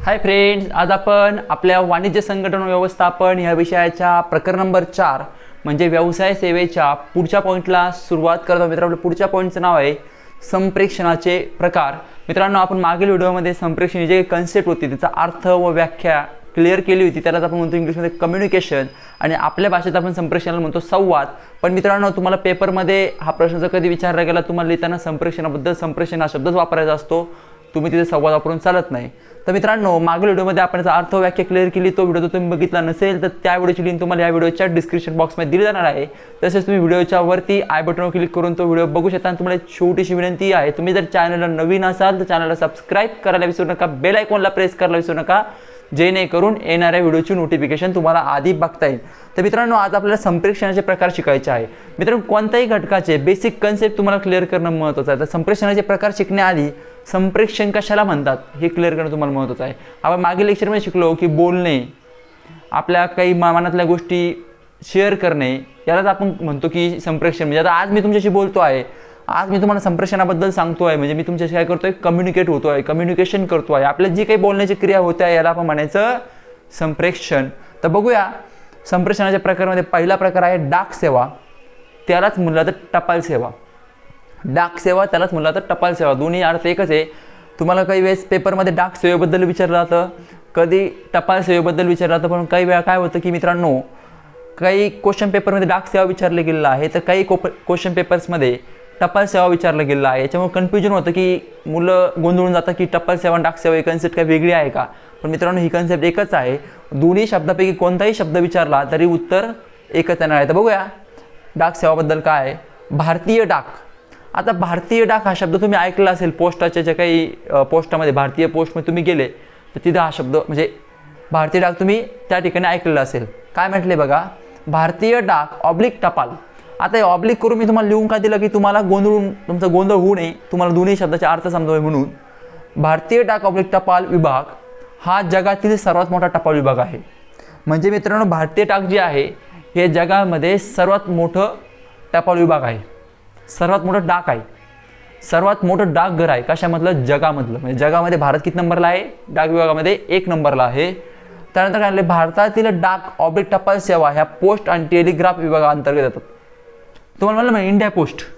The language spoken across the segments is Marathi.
हाय फ्रेंड्स, आज आपण आपल्या वाणिज्य संघटन व्यवस्थापन या विषयाच्या प्रकरण नंबर 4 म्हणजे व्यवसाय सेवेच्या पुढच्या पॉईंटला सुरुवात करत आहोत. मित्रांनो, पुढच्या पॉईंटचं नाव आहे संप्रेषणाचे प्रकार. मित्रांनो, आपण मागील व्हिडिओमध्ये संप्रेषण ही जी कन्सेप्ट होती त्याचा अर्थ व व्याख्या क्लिअर केली होती. त्यालाच आपण म्हणतो इंग्लिशमध्ये कम्युनिकेशन आणि आपल्या भाषेत आपण संप्रेषणाला म्हणतो संवाद. पण मित्रांनो, तुम्हाला पेपरमध्ये हा प्रश्न जर कधी विचारला गेला, तुम्हाला लिहिताना संप्रेषण हा शब्दच वापरायचा असतो, तुम्ही तिथे संवाद वापरून चालत नाही. तर मित्रांनो, मागील व्हिडिओमध्ये आपण याचा अर्थ व्याख्या क्लिअर केली. तो व्हिडिओ तुम्ही बघितला नसेल तर त्या व्हिडिओची लिंक तुम्हाला या व्हिडिओच्या डिस्क्रिप्शन बॉक्समध्ये दिली जाणार आहे. तसेच तुम्ही व्हिडिओच्या वरती आय बटनवर क्लिक करून तो व्हिडिओ बघू शकता. आणि तुम्हाला एक छोटीशी विनंती आहे, तुम्ही जर चॅनलला नवीन असाल तर चॅनलला सबस्क्राईब करायला विसरू नका, बेल आयकॉनला प्रेस करायला विसरू नका, जेणेकरून येणाऱ्या व्हिडिओची नोटिफिकेशन तुम्हाला आधी बघता येईल. तर मित्रांनो, आज आपल्याला संप्रेषणाचे प्रकार शिकायचे आहे. मित्रांनो, कोणत्याही घटकाचे बेसिक कन्सेप्ट तुम्हाला क्लिअर करणं महत्त्वाचं आहे. तर संप्रेषणाचे प्रकार शिकण्याआधी संप्रेषण कशाला म्हणतात हे क्लिअर करणं तुम्हाला महत्त्वाचं आहे. आपण मागील लेक्चरमध्ये शिकलो की बोलणे, आपल्या काही मनातल्या गोष्टी शेअर करणे, यालाच आपण म्हणतो की संप्रेषण. म्हणजे आता आज मी तुमच्याशी बोलतो आहे, आज मी तुम्हाला संप्रेषणाबद्दल सांगतो आहे, म्हणजे मी तुमच्याशी काय करतोय, कम्युनिकेट होतो आहे, कम्युनिकेशन करतो आहे. आपल्या जी काही बोलण्याची क्रिया होते आहे याला आपण म्हणायचं संप्रेषण. तर बघूया संप्रेषणाच्या प्रकारामध्ये पहिला प्रकार आहे डाक सेवा, त्यालाच म्हणलं तर टपाल सेवा. डाक सेवा त्यालाच म्हणलं तर टपाल सेवा, दोन्ही अर्थ एकच आहे. तुम्हाला काही वेळेस पेपरमध्ये डाक सेवेबद्दल विचारलं जातं, कधी टपाल सेवेबद्दल विचारलं जातं. पण काही वेळा काय होतं की मित्रांनो, काही क्वेश्चन पेपरमध्ये डाक सेवा विचारलं गेलेलं आहे, तर काही क्वेश्चन पेपर्समध्ये टपाल सेवा विचारलं गेलेलं आहे. याच्यामुळे कन्फ्युजन होतं की मुलं गोंधळून जातात की टपाल सेवा आणि डाक सेवा ही कन्सेप्ट काय वेगळी आहे का. पण मित्रांनो, ही कन्सेप्ट एकच आहे. दोन्ही शब्दापैकी कोणताही शब्द विचारला तरी उत्तर एकच येणार आहे. तर बघूया डाक सेवाबद्दल काय आहे. भारतीय डाक. आता भारतीय डाक हा शब्द तुम्ही ऐकला असेल, पोस्टाच्या ज्या काही पोस्टामध्ये भारतीय पोस्टमध्ये तुम्ही गेले तर तिथं हा शब्द म्हणजे भारतीय डाक तुम्ही त्या ठिकाणी ऐकलेला असेल. काय म्हटले बघा, भारतीय डाक ऑब्लिक टपाल. आता हे ऑब्लिक करून मी तुम्हाला लिहून काय दिलं की तुम्हाला तुमचा गोंधळ होऊ नये, तुम्हाला दोन्ही शब्दाचे अर्थ समजावे म्हणून. भारतीय डाक ऑब्लिक टपाल विभाग हा जगातील सर्वात मोठा टपाल विभाग आहे. म्हणजे मित्रांनो, भारतीय डाक जे आहे हे जगामध्ये सर्वात मोठं टपाल विभाग आहे, सर्वात मोठं डाक आहे, सर्वात मोठं डाकघर आहे. कशामधलं? जगामधलं. म्हणजे जगामध्ये भारत किती नंबरला आहे? डाक विभागामध्ये 1 नंबरला आहे. त्यानंतर काय म्हणले, भारतातील डाक ऑब्लिक टपाल सेवा ह्या पोस्ट आणि टेलिग्राफ विभागाअंतर्गत येतात. तुम्हाला म्हणलं ना, इंडिया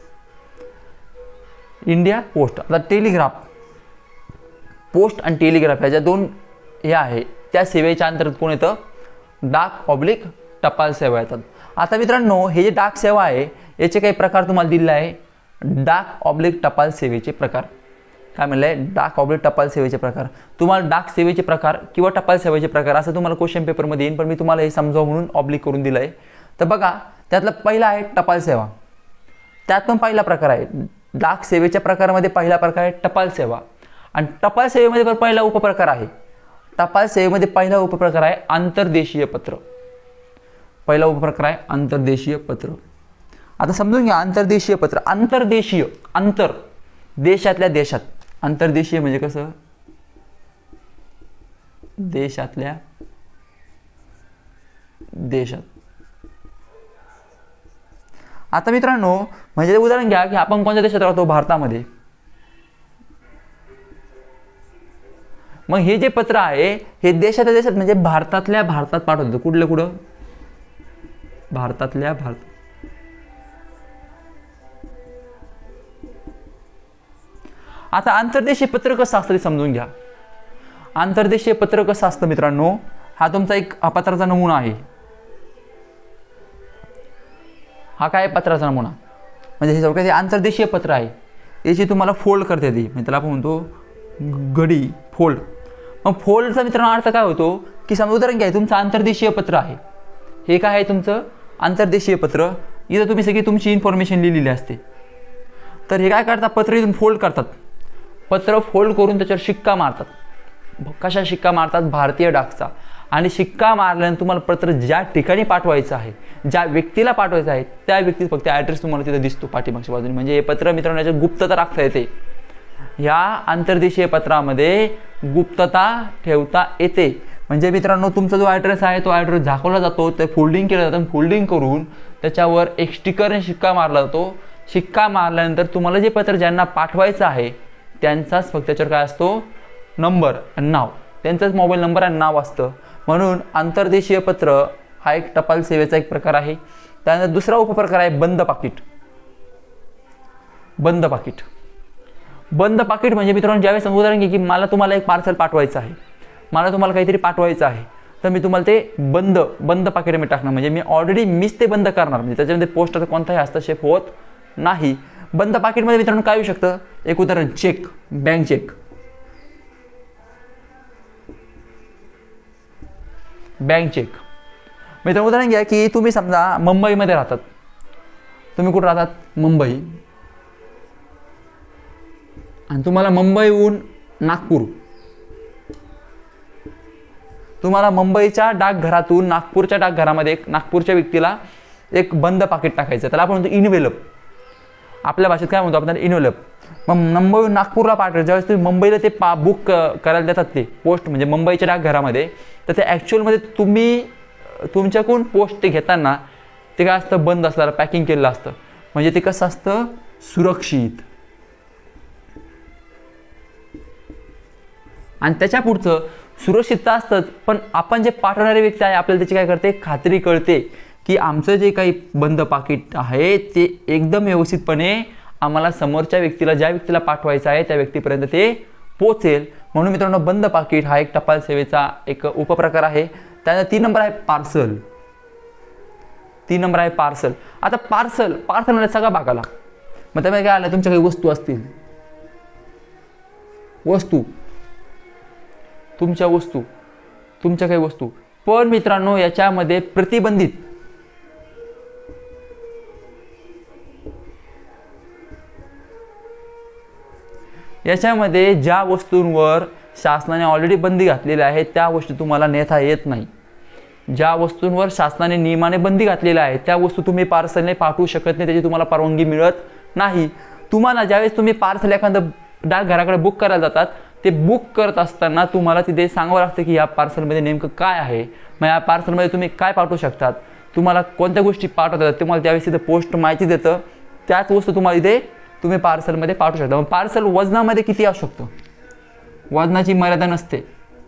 पोस्ट. आता टेलिग्राफ, पोस्ट आणि टेलिग्राफ ह्या ज्या दोन हे आहे त्या सेवेच्या अंतर्गत कोण येतं? डाक ऑब्लिक टपाल सेवा येतात. आता मित्रांनो, हे जे डाक सेवा आहे याचे काही प्रकार तुम्हाला दिले आहे. डाक ऑब्लिक टपाल सेवेचे प्रकार. काय म्हणलं आहे? डाक ऑब्लिक टपाल सेवेचे प्रकार. तुम्हाला डाक सेवेचे प्रकार किंवा टपाल सेवेचे प्रकार असं तुम्हाला क्वेश्चन पेपरमध्ये येईल, पण मी तुम्हाला हे समजावं म्हणून ऑब्लिक करून दिलं आहे. तर बघा, त्यातला पहिला आहे टपाल सेवा. त्यात पण पहिला प्रकार आहे. डाक सेवेच्या प्रकारामध्ये पहिला प्रकार आहे टपाल सेवा. आणि टपाल सेवेमध्ये पण पहिला उपप्रकार आहे. टपाल सेवेमध्ये पहिला उपप्रकार आहे आंतरदेशीय पत्र. पहिला उपप्रकार आहे आंतरदेशीय पत्र. आता समजून घ्या, आंतरदेशीय पत्र. आंतरदेशीय, आंतर, देशातल्या देशात. आंतरदेशीय म्हणजे कसं? देशातल्या देशात. आता मित्रांनो, म्हणजे उदाहरण घ्या की आपण कोणत्या देशात राहतो? भारतामध्ये. मग हे जे पत्र आहे हे देशातल्या देशात म्हणजे भारतातल्या भारतात पाठवतो. कुठं? भारतातल्या भारतात. आता आंतरदेशीय पत्र कसं असतं ते समजून घ्या. आंतरदेशीय पत्र कसं असतं मित्रांनो, हा तुमचा एक पत्राचा नमुना आहे. हा काय पत्राचा नमुना? म्हणजे हे सगळं आंतरदेशीय पत्र आहे. याची तुम्हाला फोल्ड करता येते, म्हणजे त्याला आपण म्हणतो घडी, फोल्ड. मग फोल्डचा मित्रांनो अर्थ काय होतो की समजा उदाहरण घ्या, तुमचं आंतरदेशीय पत्र आहे. हे काय आहे? तुमचं आंतरदेशीय पत्र. इथं तुम्ही सगळी तुमची इन्फॉर्मेशन लिहिलेली असते. तर हे काय करतात? पत्र इथून फोल्ड करतात. पत्र फोल्ड करून त्याच्यावर शिक्का मारतात. कशा शिक्का मारतात? भारतीय डाकचा. आणि शिक्का मारल्यानंतर तुम्हाला पत्र ज्या ठिकाणी पाठवायचं आहे, ज्या व्यक्तीला पाठवायचं आहे त्या व्यक्तीचा फक्त ॲड्रेस तुम्हाला तिथे दिसतो पाठीमागच्या बाजूने. म्हणजे हे पत्र मित्रांनो याच्यात गुप्तता राखता येते. या आंतरदेशीय पत्रामध्ये गुप्तता ठेवता येते. म्हणजे मित्रांनो, तुमचा जो ॲड्रेस आहे तो ॲड्रेस झाकवला जातो, ते फोल्डिंग केलं जातं. फोल्डिंग करून त्याच्यावर एक स्टिकर आणि शिक्का मारला जातो. शिक्का मारल्यानंतर तुम्हाला जे पत्र ज्यांना पाठवायचं आहे त्यांचाच फक्त त्याच्यावर काय असतो? नंबर आणि नाव. त्यांचाच मोबाईल नंबर आणि नाव असतं, म्हणून आंतरदेशीय पत्र हा एक टपाल सेवेचा एक प्रकार आहे. त्यानंतर दुसरा उपप्रकार आहे बंद पाकिट. बंद पाकिट म्हणजे मित्रांनो, ज्यावेळेस उदाहरण घे की मला तुम्हाला एक पार्सल पाठवायचं आहे, मला तुम्हाला काहीतरी पाठवायचं आहे, तर मी तुम्हाला ते बंद पाकिटमध्ये टाकणार. म्हणजे मी ऑलरेडी मीच ते बंद करणार, म्हणजे त्याच्यामध्ये पोस्टचा कोणताही हस्तक्षेप होत नाही. बंद पाकिटमध्ये मित्रांनो काय होऊ शकतं, एक उदाहरण चेक, बँक चेक. मित्रांनो उदाहरण घ्या की तुम्ही समजा मुंबईमध्ये राहतात. तुम्ही कुठं राहतात, मुंबई, आणि तुम्हाला मुंबईहून नागपूर, तुम्हाला मुंबईच्या डाकघरातून नागपूरच्या डाकघरामध्ये नागपूरच्या व्यक्तीला एक बंद पाकिट टाकायचं, त्याला आपण म्हणतो इनवेलप. आपल्या भाषेत काय म्हणतो आपण, इनवेलप. मग मुंबईहून नागपूरला पाठवायचं, ज्यावेळेस तुम्ही मुंबईला ते बुक करायला देतात ते पोस्ट, म्हणजे मुंबईच्या डाकघरामध्ये, तर ते ॲक्च्युअलमध्ये तुम्ही तुमच्याकडून पोस्ट ते घेताना ते काय असतं, बंद असतं, पॅकिंग केलेलं असतं. म्हणजे ते कसं असतं, सुरक्षित. आणि त्याच्या पुढचं सुरक्षितता असतंच, पण आपण जे पाठवणारे व्यक्ती आहे आपल्याला त्याची काय करते, खात्री कळते की आमचं जे काही बंद पाकिट आहे ते एकदम व्यवस्थितपणे आम्हाला समोरच्या व्यक्तीला, ज्या व्यक्तीला पाठवायचं आहे त्या व्यक्तीपर्यंत ते पोहोचेल. म्हणून मित्रांनो बंद पाकिट हा एक टपाल सेवेचा एक उपप्रकार आहे. त्यानंतर 3 नंबर आहे पार्सल. आता पार्सल म्हणजे सगळा भाग आला. मग त्यामध्ये काय आलं, तुमच्या काही वस्तू असतील, तुमच्या काही वस्तू. पण मित्रांनो याच्यामध्ये प्रतिबंधित, याच्यामध्ये ज्या वस्तूंवर शासनाने ऑलरेडी बंदी घातलेली आहे त्या वस्तू तुम्हाला नेता येत नाही. ज्या वस्तूंवर शासनाने नियमाने बंदी घातलेली आहे त्या वस्तू तुम्ही पार्सलने पाठवू शकत नाही, त्याची तुम्हाला परवानगी मिळत नाही. तुम्हाला ज्यावेळेस तुम्ही पार्सल एखादं डाकघराकडे बुक करायला जातात, ते बुक करत असताना तुम्हाला तिथे सांगावं लागतं की या पार्सलमध्ये नेमकं काय आहे, मग या पार्सलमध्ये तुम्ही काय पाठवू शकतात, तुम्हाला कोणत्या गोष्टी पाठवतात, तुम्हाला त्यावेळेस तिथे पोस्ट माहिती देतं. त्याच वस्तू तुम्हाला इथे तुम्ही पार्सलमध्ये पाठवू शकता. मग पार्सल वजनामध्ये किती असू शकतं, वजनाची मर्यादा नसते.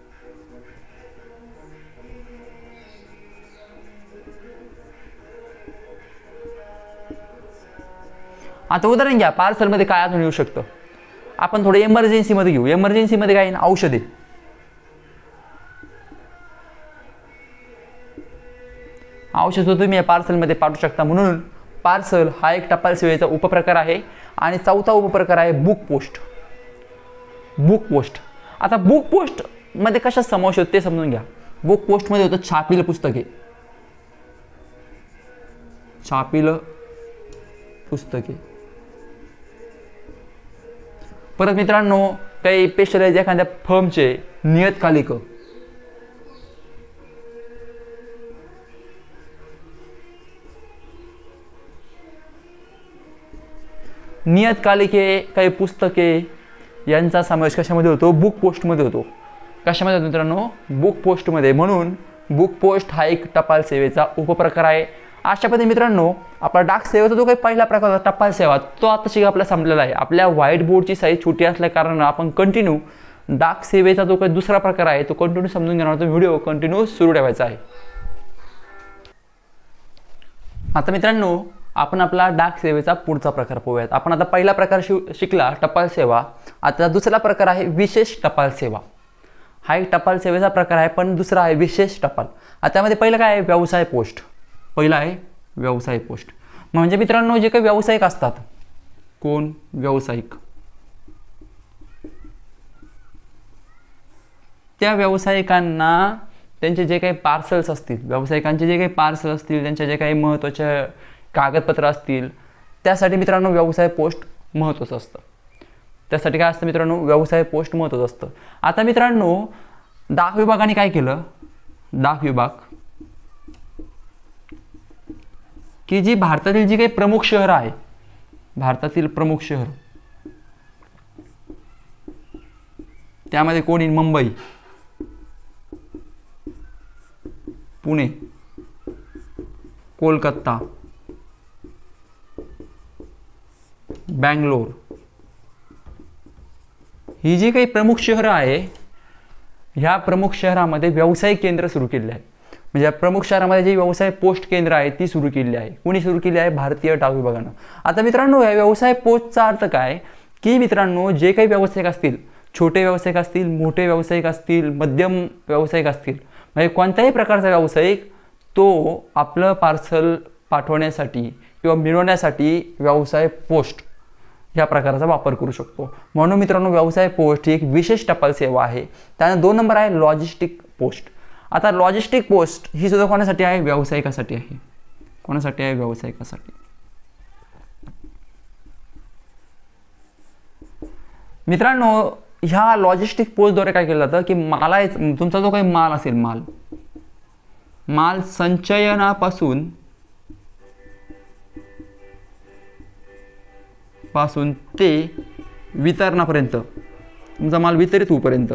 आता उदाहरण घ्या, पार्सलमध्ये काय अजून येऊ शकतं, आपण थोडं इमर्जन्सीमध्ये घेऊ. इमर्जन्सीमध्ये काय ना, औषधे. औषध तुम्ही या पार्सलमध्ये पाठवू शकता. म्हणून पार्सल हा एक टपाल सेवेचा उपप्रकार आहे. आणि चौथा उपप्रकार आहे बुक पोस्ट. आता बुक पोस्ट मध्ये कशा समावेश होतो ते समजून घ्या. बुक पोस्ट मध्ये होतं छापील पुस्तके. परत मित्रांनो काही स्पेशलाइज एखाद्या फर्मचे नियतकालिक, काही पुस्तके यांचा समावेश कशामध्ये होतो, बुक पोस्टमध्ये होतो. कशामध्ये होतो मित्रांनो, बुक पोस्टमध्ये. म्हणून बुक पोस्ट हा एक टपाल सेवेचा उपप्रकार आहे. अशा पद्धतीने मित्रांनो आपला डाक सेवेचा जो काही पहिला प्रकार होता टपाल सेवा, तो आता आपला संपलेला आहे. आपल्या व्हाईट बोर्डची साईज छोटी असल्या कारणानं आपण कंटिन्यू डाक सेवेचा जो काही दुसरा प्रकार आहे तो कंटिन्यू समजून घेणार होतो. व्हिडिओ कंटिन्यू सुरू ठेवायचा आहे. आता मित्रांनो आपण आपला डाक सेवेचा पुढचा प्रकार पाहूयात. आपण आता पहिला प्रकार शिकला टपाल सेवा. आता दुसरा प्रकार आहे विशेष टपाल सेवा. हा एक टपाल सेवेचा प्रकार आहे, पण दुसरा आहे विशेष टपाल. आता त्यामध्ये पहिलं काय आहे, व्यवसाय पोस्ट. पहिला आहे व्यवसाय पोस्ट. म्हणजे मित्रांनो जे काही व्यावसायिक असतात, कोण व्यावसायिक, त्या व्यावसायिकांना त्यांचे जे काही पार्सल्स असतील, व्यावसायिकांचे जे काही पार्सल असतील, त्यांच्या जे काही महत्त्वाचे कागदपत्र असतील, त्यासाठी मित्रांनो व्यवसाय पोस्ट महत्त्वाचं असतं. त्यासाठी काय असतं मित्रांनो, व्यवसाय पोस्ट महत्त्वाचं असतं. आता मित्रांनो डाक विभागाने काय केलं, डाक विभाग की जी भारतातील जी काही प्रमुख शहर आहे, भारतातील प्रमुख शहर, त्यामध्ये कोण येईल, मुंबई, पुणे, कोलकाता, बँगलोर, ही जी काही प्रमुख शहरं आहे ह्या प्रमुख शहरामध्ये व्यावसायिक केंद्र सुरू केले आहे. म्हणजे या प्रमुख शहरामध्ये जी व्यवसाय पोस्ट केंद्र आहे ती सुरू केली आहे. कुणी सुरू केली आहे? भारतीय डाक विभागानं. आता मित्रांनो, या व्यवसाय पोस्टचा अर्थ काय की मित्रांनो, जे काही व्यावसायिक असतील, छोटे व्यावसायिक असतील, मोठे व्यावसायिक असतील, मध्यम व्यावसायिक असतील, म्हणजे कोणत्याही प्रकारचा व्यावसायिक तो आपलं पार्सल पाठवण्यासाठी किंवा मिळवण्यासाठी व्यवसाय पोस्ट ह्या प्रकाराचा वापर करू शकतो. म्हणून मित्रांनो, व्यवसाय पोस्ट ही एक विशेष टपाल सेवा आहे. त्यानंतर 2 नंबर आहे लॉजिस्टिक पोस्ट. आता लॉजिस्टिक पोस्ट ही सुद्धा कोणासाठी आहे? व्यावसायिकासाठी आहे. कोणासाठी आहे? व्यावसायिकासाठी. मित्रांनो, ह्या लॉजिस्टिक पोस्टद्वारे काय केलं जातं की तुमचा जो काही माल असेल, माल संचयनापासून ते वितरणापर्यंत, तुमचा माल वितरित होईपर्यंत,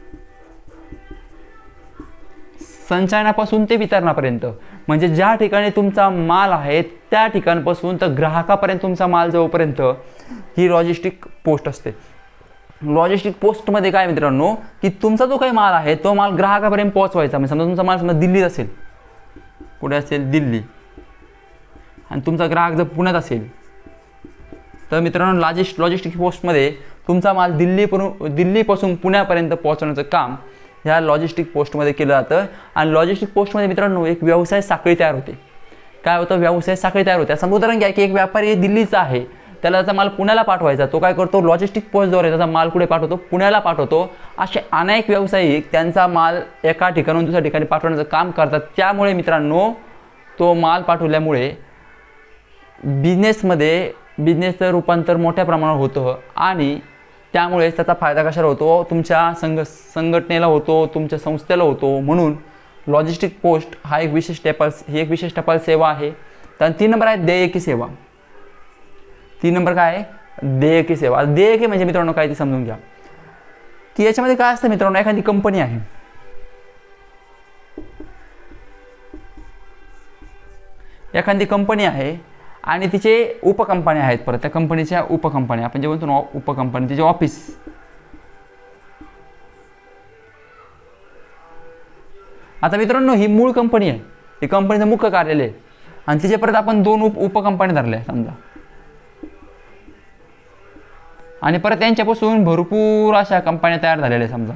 संचयनापासून ते वितरणापर्यंत, म्हणजे ज्या ठिकाणी तुमचा माल आहे त्या ठिकाणापासून तर ग्राहकापर्यंत तुमचा माल जाऊपर्यंत ही लॉजिस्टिक पोस्ट असते. लॉजिस्टिक पोस्टमध्ये काय मित्रांनो की तुमचा जो काही माल आहे तो माल ग्राहकापर्यंत पोहोचवायचा. म्हणजे समजा तुमचा माल समजा दिल्लीत असेल, कुठे असेल? दिल्ली, आणि तुमचा ग्राहक जर पुण्यात असेल तर मित्रांनो लॉजिस्टिक पोस्टमध्ये तुमचा माल दिल्लीपासून पुण्यापर्यंत पोहोचवण्याचं काम ह्या लॉजिस्टिक पोस्टमध्ये केलं जातं. आणि लॉजिस्टिक पोस्टमध्ये मित्रांनो एक व्यवसाय साखळी तयार होते. काय होतं? व्यवसाय साखळी तयार होते. असं उदाहरण घ्या की एक व्यापारी दिल्लीचा आहे, त्याला त्याचा माल पुण्याला पाठवायचा, तो काय करतो? लॉजिस्टिक पोस्टद्वारे त्याचा माल कुठे पाठवतो? पुण्याला पाठवतो. असे अनेक व्यावसायिक त्यांचा माल एका ठिकाणाहून दुसऱ्या ठिकाणी पाठवण्याचं काम करतात. त्यामुळे मित्रांनो तो माल पाठवल्यामुळे बिझनेसचं रूपांतर मोठ्या प्रमाणावर होतं आणि त्यामुळे त्याचा फायदा कशाला होतो? तुमच्या संघटनेला होतो, तुमच्या संस्थेला होतो. म्हणून लॉजिस्टिक पोस्ट हा एक विशेष टपाल सेवा आहे. तर 3 नंबर आहे देयकी सेवा. 3 नंबर काय आहे? देयकी सेवा. देयकी म्हणजे मित्रांनो काय ते समजून घ्या की याच्यामध्ये काय असतं मित्रांनो, एखादी कंपनी आहे, आणि तिचे उपकंपन्या आहेत. परत त्या कंपनीच्या उपकंपन्या, आपण जे म्हणतो ना उपकंपनी, तिचे ऑफिस. आता मित्रांनो ही मूळ कंपनी आहे, ही कंपनीचं मुख्य कार्यालय आहे, आणि तिचे परत आपण 2 उपकंपन्या धरल्या समजा, आणि परत त्यांच्यापासून भरपूर अशा कंपन्या तयार झालेल्या समजा.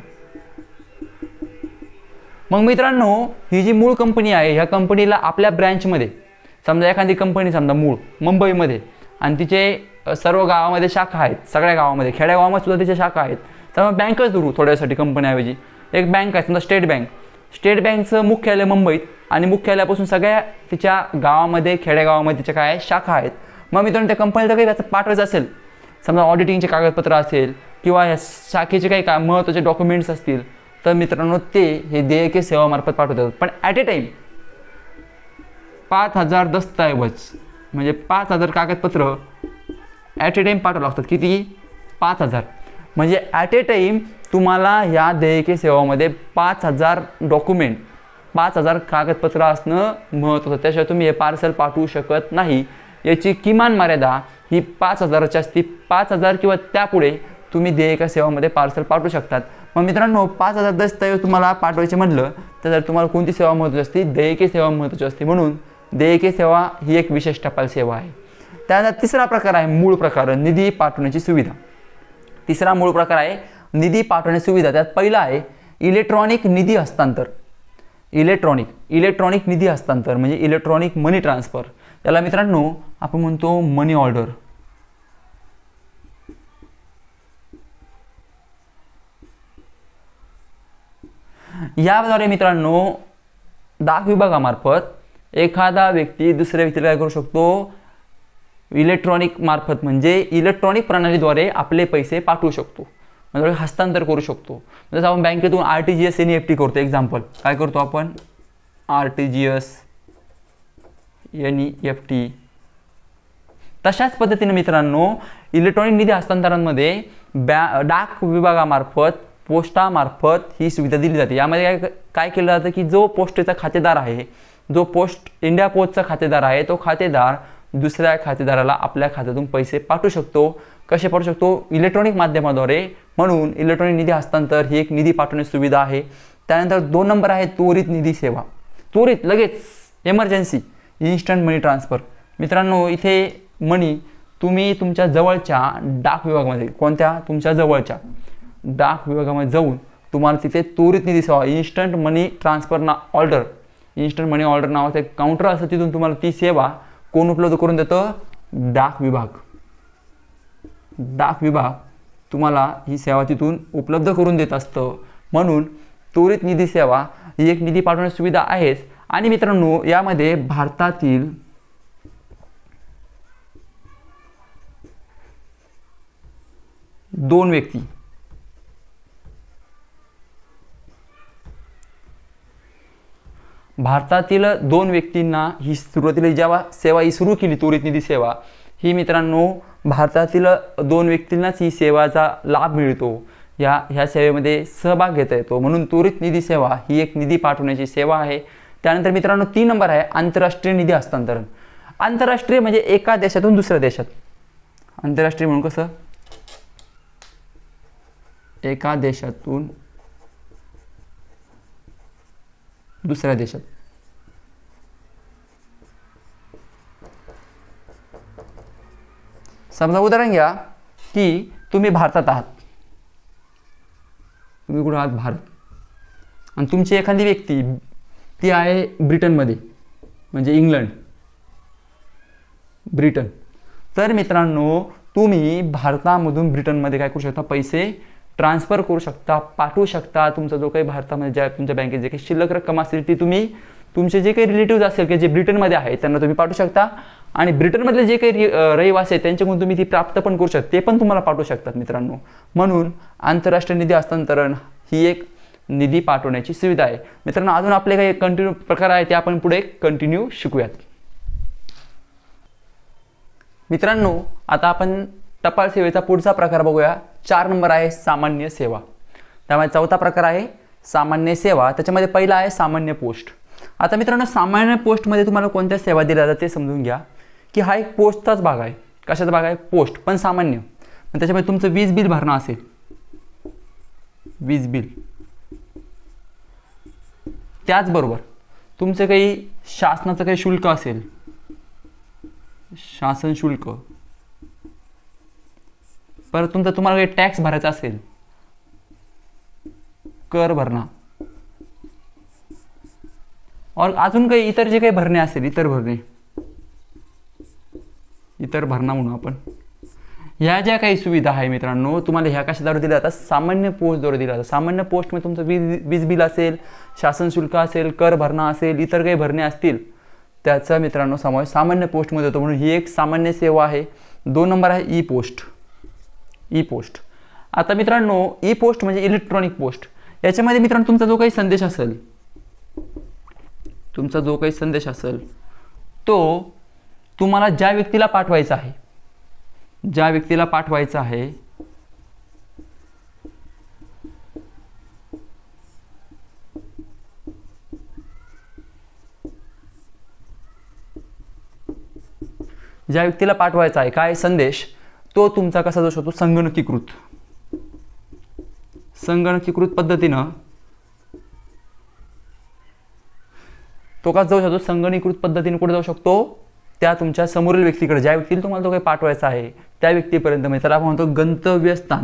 मग मित्रांनो ही जी मूळ कंपनी आहे, ह्या कंपनीला आपल्या ब्रँचमध्ये समजा एखादी कंपनी समजा मूळ मुंबईमध्ये, आणि तिचे सर्व गावामध्ये शाखा आहेत, सगळ्या गावामध्ये, खेड्यागावामध्ये सुद्धा तिच्या शाखा आहेत. तर मग बँकच धरू थोड्यासाठी कंपनीऐवजी. एक बँक आहे समजा स्टेट बँकचं मुख्यालय मुंबईत, आणि मुख्यालयापासून सगळ्या तिच्या गावामध्ये, खेड्यागावामध्ये तिच्या काय शाखा आहेत. मग मित्रांनो त्या कंपनीला काही त्याचं पाठवायचं असेल, समजा ऑडिटिंगचे कागदपत्र असेल किंवा या शाखेचे काही महत्त्वाचे डॉक्युमेंट्स असतील, तर मित्रांनो ते हे देयकी सेवामार्फत पाठवतात. पण ॲट ए टाईम 5000 दस्तऐवज म्हणजे 5000 कागदपत्र ॲट ए टाईम पाठवावं लागतात. किती? 5000. म्हणजे ॲट ए टाईम तुम्हाला या देयकी सेवामध्ये 5000 डॉक्युमेंट, 5000 कागदपत्र असणं महत्त्वाचं. त्याशिवाय तुम्ही हे पार्सल पाठवू शकत नाही. याची किमान मर्यादा ही 5000ची असते. 5000 किंवा त्यापुढे तुम्ही देयकी सेवामध्ये पार्सल पाठवू शकतात. मग मित्रांनो 5000 दस्तऐवज तुम्हाला पाठवायचे म्हटलं तर तुम्हाला कोणती सेवा महत्त्वाची असते? देयकी सेवा महत्त्वाची असते. म्हणून देयकी सेवा ही एक विशेष टपाल सेवा आहे. त्यानंतर 3रा प्रकार आहे मूळ प्रकार, निधी पाठवण्याची सुविधा. 3रा मूळ प्रकार आहे निधी पाठवण्याची सुविधा. त्यात पहिला आहे इलेक्ट्रॉनिक निधी हस्तांतर. इलेक्ट्रॉनिक निधी हस्तांतर म्हणजे इलेक्ट्रॉनिक मनी ट्रान्सफर. त्याला मित्रांनो आपण म्हणतो मनी ऑर्डर. याद्वारे मित्रांनो डाक विभागामार्फत एखादा व्यक्ती दुसऱ्या व्यक्तीला काय करू शकतो? इलेक्ट्रॉनिक मार्फत म्हणजे इलेक्ट्रॉनिक प्रणालीद्वारे आपले पैसे पाठवू शकतो, म्हणजे हस्तांतर करू शकतो. जसं आपण बँकेतून RTGS NEFT करतो. एक्झाम्पल काय करतो आपण? RTGS NEFT. तशाच पद्धतीने मित्रांनो इलेक्ट्रॉनिक निधी हस्तांतरणामध्ये डाक विभागामार्फत, पोस्टामार्फत ही सुविधा दिली जाते. यामध्ये काय केलं जातं की जो पोस्टचा खातेदार आहे, जो इंडिया पोस्टचा खातेदार आहे, तो खातेदार दुसऱ्या खातेदाराला आपल्या खात्यातून पैसे पाठवू शकतो. कसे पाठवू शकतो? इलेक्ट्रॉनिक माध्यमाद्वारे. म्हणून इलेक्ट्रॉनिक निधी हस्तांतर ही एक निधी पाठवण्याची सुविधा आहे. त्यानंतर 2 नंबर आहे त्वरित निधी सेवा. त्वरित लगेच इमर्जन्सी इन्स्टंट मनी ट्रान्सफर. मित्रांनो इथे मनी तुम्ही तुमच्या जवळच्या डाक विभागामध्ये, कोणत्या तुमच्या जवळच्या डाक विभागामध्ये जाऊन तुम्हाला तिथे त्वरित निधी सेवा instant money transfer order, instant money order नावाचं एक काउंटर असतं. तिथून तुम्हाला ती सेवा कोण उपलब्ध करून देतं? डाक विभाग. डाक विभाग तुम्हाला ही सेवा तिथून उपलब्ध करून देत असतं. म्हणून त्वरित निधी सेवा ही एक निधी पाठवण्याची सुविधा आहेच. आणि मित्रांनो यामध्ये भारतातील दोन व्यक्तींना ही सुरुवातीला जेव्हा सेवा ही सुरू केली त्वरित निधी सेवा ही मित्रांनो भारतातील 2 व्यक्तींनाच ही सेवाचा लाभ मिळतो. ह्या सेवेमध्ये सहभाग घेता येतो. म्हणून त्वरित निधी सेवा ही एक निधी पाठवण्याची सेवा आहे. त्यानंतर मित्रांनो 3 नंबर आहे आंतरराष्ट्रीय निधी हस्तांतरण. आंतरराष्ट्रीय म्हणजे एका देशातून दुसऱ्या देशात. आंतरराष्ट्रीय म्हणून कसं? एका देशातून दुसऱ्या देशात. समजा उदाहरण घ्या की तुम्ही भारतात आहात. तुम्ही कुठे आहात? भारत. आणि तुमची एखादी व्यक्ती ती आहे ब्रिटनमध्ये, म्हणजे इंग्लंड, ब्रिटन. तर मित्रांनो तुम्ही भारतामधून ब्रिटनमध्ये काय करू शकता? पैसे ट्रान्सफर करू शकता, पाठवू शकता. तुमचा जो काही भारतामध्ये ज्या तुमच्या बँकेत जे काही शिल्लक रक्कम असेल ती तुम्ही तुमचे जे काही रिलेटिव्ह असेल की जे ब्रिटनमध्ये आहेत त्यांना तुम्ही पाठवू शकता. आणि ब्रिटनमधले जे काही रहिवासी आहेत त्यांच्याकडून तुम्ही ती प्राप्त पण करू शकता, ते पण तुम्हाला पाठवू शकतात मित्रांनो. म्हणून आंतरराष्ट्रीय निधी हस्तांतरण ही एक निधी पाठवण्याची सुविधा आहे. मित्रांनो अजून आपले काही कंटिन्यू प्रकार आहे ते आपण पुढे कंटिन्यू शिकूयात. मित्रांनो आता आपण टपाल सेवेचा पुढचा प्रकार बघूया. 4 नंबर आहे सामान्य सेवा. त्यामुळे 4था प्रकार आहे सामान्य सेवा. त्याच्यामध्ये पहिला आहे सामान्य पोस्ट. आता मित्रांनो सामान्य पोस्टमध्ये तुम्हाला कोणत्या सेवा दिल्या जातात ते समजून घ्या की हा एक पोस्टचाच भाग आहे. कशाचा भाग आहे? पोस्ट, पण सामान्य. त्याच्यामध्ये तुमचं वीज बिल भरणं असेल, वीज बिल. त्याचबरोबर तुमचं काही शासनाचं काही शुल्क असेल, शासन शुल्क. परत तुम्हाला काही टॅक्स भरायचा असेल, कर भरणा. और अजून काही इतर जे काही भरणे असेल, इतर भरणा म्हणून आपण. ह्या ज्या काही सुविधा आहे मित्रांनो तुम्हाला ह्या कशाद्वारे दिल्या जातात? सामान्य पोस्टद्वारे दिल्या जातात. सामान्य पोस्टमध्ये तुमचं वीज बिल असेल, शासन शुल्क असेल, कर भरणा असेल, इतर काही भरणे असतील त्याचा मित्रांनो समावेश सामान्य पोस्टमध्ये होतो. म्हणून ही एक सामान्य सेवा आहे. 2 नंबर आहे ई पोस्ट. E post. आता मित्रांनो ई पोस्ट म्हणजे इलेक्ट्रॉनिक पोस्ट. याच्यामध्ये मित्रांनो तुमचा जो काही संदेश असेल तो तुम्हाला ज्या व्यक्तीला पाठवायचा आहे, ज्या व्यक्तीला पाठवायचा आहे काय संदेश, तो तुमचा कसा जाऊ शकतो? संगणकीकृत पद्धतीनं तो का जाऊ शकतो? संगणकीकृत पद्धतीने कुठे जाऊ शकतो? त्या तुमच्या समोरील व्यक्तीकडे, ज्या व्यक्तीला तुम्हाला तो काही पाठवायचा आहे त्या व्यक्तीपर्यंत. म्हणजे त्याला आपण म्हणतो गंतव्यस्थान.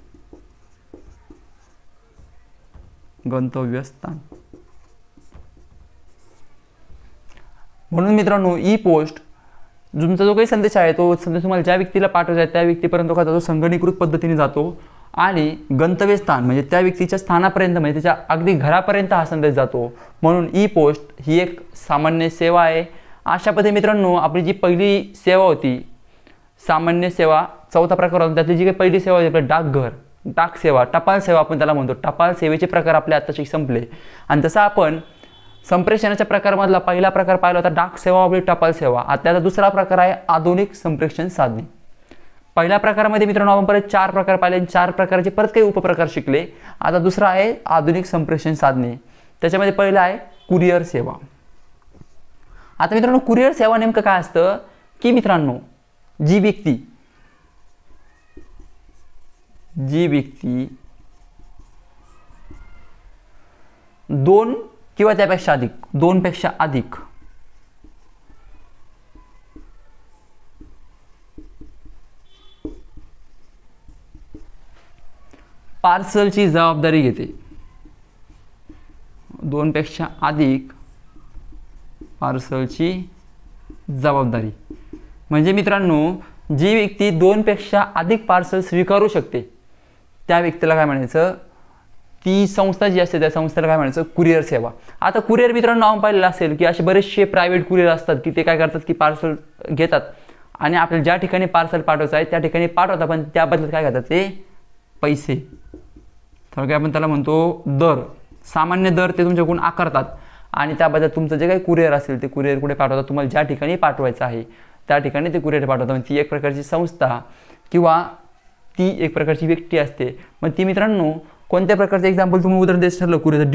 म्हणून मित्रांनो ई पोस्ट तुमचा जो काही संदेश आहे तो संदेश तुम्हाला ज्या व्यक्तीला पाठवायचा आहे त्या व्यक्तीपर्यंत का जातो? संगणकीकृत पद्धतीने जातो. आणि गंतव्यस्थान म्हणजे त्या व्यक्तीच्या स्थानापर्यंत, म्हणजे त्याच्या अगदी घरापर्यंत हा संदेश जातो. म्हणून ई पोस्ट ही एक सामान्य सेवा आहे. अशा पद्धतीने मित्रांनो आपली जी पहिली सेवा होती सामान्य सेवा, 4था प्रकार होता, त्यातली जी काही पहिली सेवा होती आपलं डाकघर, डाक सेवा, टपाल सेवा आपण त्याला म्हणतो. टपाल सेवेचे प्रकार आपले आताचे संपले. आणि तसं आपण संप्रेषणाच्या प्रकारामधला पहिला प्रकार पाहिला होता डाक सेवा व टपाल सेवा. आता त्याचा दुसरा प्रकार आहे आधुनिक संप्रेषण साधने. पहिल्या प्रकारामध्ये मित्रांनो आपण परत 4 प्रकार पाहिले, 4 प्रकारचे परत काही उपप्रकार शिकले. आता दुसरा आहे आधुनिक संप्रेषण साधने. त्याच्यामध्ये पहिला आहे कुरिअर सेवा. आता मित्रांनो कुरिअर सेवा नेमकं काय असतं की मित्रांनो जी व्यक्ती जी व्यक्ती 2 किंवा त्यापेक्षा अधिक 2 पेक्षा अधिक पार्सलची जबाबदारी घेते, 2 पेक्षा अधिक पार्सलची जबाबदारी म्हणजे मित्रांनो जी व्यक्ती 2 पेक्षा अधिक पार्सल स्वीकारू शकते त्या व्यक्तीला काय म्हणायचं, ती संस्था जी असते त्या संस्थेला काय म्हणायचं, कुरिअर सेवा. आता कुरिअर मित्रांनो नाव पाहिलेलं असेल की असे बरेचसे प्रायव्हेट कुरिअर असतात की ते काय करतात की पार्सल घेतात आणि आपल्याला ज्या ठिकाणी पार्सल पाठवायचं आहे त्या ठिकाणी पाठवतात, पण त्याबद्दल काय करतात ते पैसे, तर काय आपण त्याला म्हणतो दर, सामान्य दर ते तुमच्याकडून आकारतात आणि त्याबद्दल तुमचं जे काही कुरिअर असेल ते कुरिअर कुठे पाठवतात, तुम्हाला ज्या ठिकाणी पाठवायचं आहे त्या ठिकाणी ते कुरिअर पाठवतात. ती एक प्रकारची संस्था किंवा ती एक प्रकारची व्यक्ती असते. मग ती मित्रांनो कोणत्या प्रकारचं एक्झाम्पल तुम्ही उदाहरण द्यायचं ठरलं कुरिअर,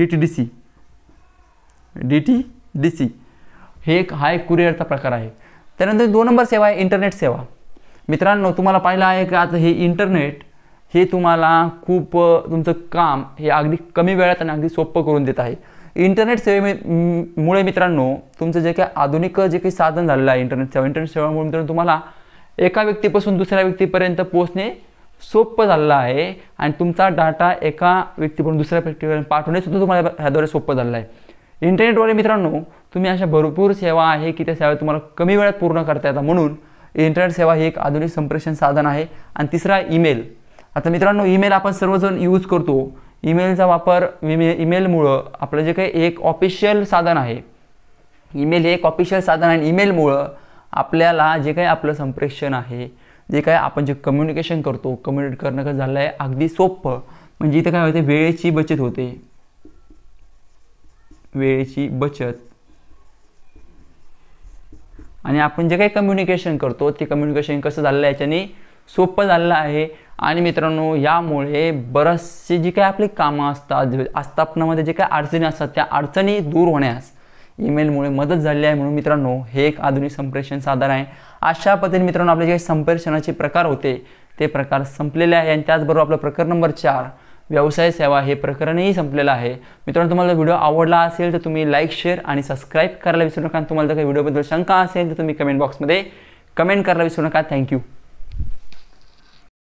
DTDC हे हा एक कुरिअरचा प्रकार आहे. त्यानंतर 2 नंबर सेवा आहे इंटरनेट सेवा. मित्रांनो तुम्हाला पाहिलं आहे का आता हे इंटरनेट हे तुम्हाला खूप तुमचं काम हे अगदी कमी वेळात आणि अगदी सोपं करून देत आहे. इंटरनेट सेवेमुळे मित्रांनो तुमचं जे काही आधुनिक जे काही साधन झालेलं आहे इंटरनेट सेवेमुळे मित्रांनो तुम्हाला एका व्यक्तीपासून दुसऱ्या व्यक्तीपर्यंत पोहोचणे सोपं झालेलं आहे आणि तुमचा डाटा एका व्यक्तीपासून दुसऱ्या व्यक्तीपर्यंत पाठवणे सुद्धा तुम्हाला ह्याद्वारे सोपं झालेलं आहे. इंटरनेटद्वारे मित्रांनो तुम्ही अशा भरपूर सेवा आहे की त्या सेवा तुम्हाला कमी वेळात पूर्ण करता येतात, म्हणून इंटरनेट सेवा ही एक आधुनिक संप्रेषण साधन आहे. आणि तिसरा ईमेल. आता मित्रांनो ईमेल आपण सर्वजण यूज करतो. ईमेलचा वापर ईमेलमुळं आपलं जे काही एक ऑफिशियल साधन आहे, ईमेल हे एक ऑफिशियल साधन आहे. ईमेलमुळं आपल्याला जे काही आपलं संप्रेषण आहे, जे काही आपण जे कम्युनिकेशन करतो, कम्युनिकेट करणं कसं झालं आहे अगदी सोपं. म्हणजे इथं काय होते, वेळेची बचत होते, वेळेची बचत. आणि आपण जे काही कम्युनिकेशन करतो ते कम्युनिकेशन कसं झालेलं आहे याच्याने सोपं झालेलं आहे. आणि मित्रांनो यामुळे बरेचसे जी काही आपली कामं असतात, आस्थापनामध्ये जे काही अडचणी असतात त्या अडचणी दूर होण्यास ईमेलमुळे मदत झाली आहे. म्हणून मित्रांनो हे एक आधुनिक संप्रेषण साधन आहे. अशा पद्धतीने मित्रांनो आपले जे काही संप्रेषणाचे प्रकार होते ते प्रकार संपलेले आहे. आणि त्याचबरोबर आपलं प्रकरण नंबर 4 व्यवसाय सेवा हे प्रकरणही संपलेलं आहे. मित्रांनो तुम्हाला व्हिडिओ आवडला असेल तर तुम्ही लाईक, शेअर आणि सबस्क्राईब करायला विसरू नका. तुम्हाला जर काही व्हिडिओबद्दल शंका असेल तर तुम्ही कमेंट बॉक्समध्ये कमेंट करायला विसरू नका. थँक्यू.